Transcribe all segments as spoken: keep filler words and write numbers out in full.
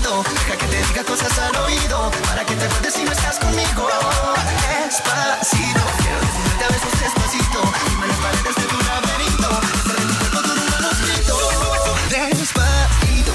despacito, deja que te diga cosas al oído, para que te acuerdes si no estás conmigo. Despacito, quiero desnudarte a besos despacito, dime las paredes de tu laberinto, hacer de tu cuerpo todo un manuscrito. Despacito.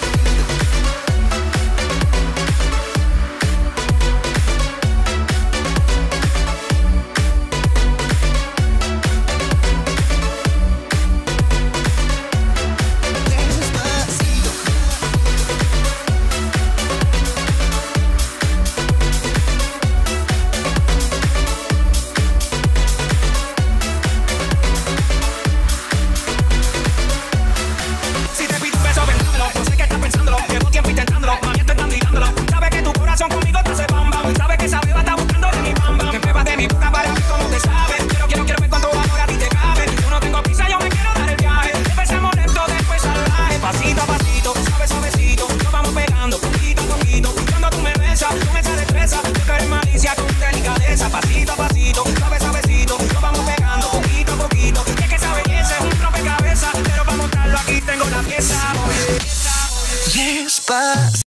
Pasito a pasito, suave suavecito, nos vamos pegando poquito a poquito. Y es que esa belleza es un rompecabezas, pero para montarlo aquí tengo la pieza. Despacio.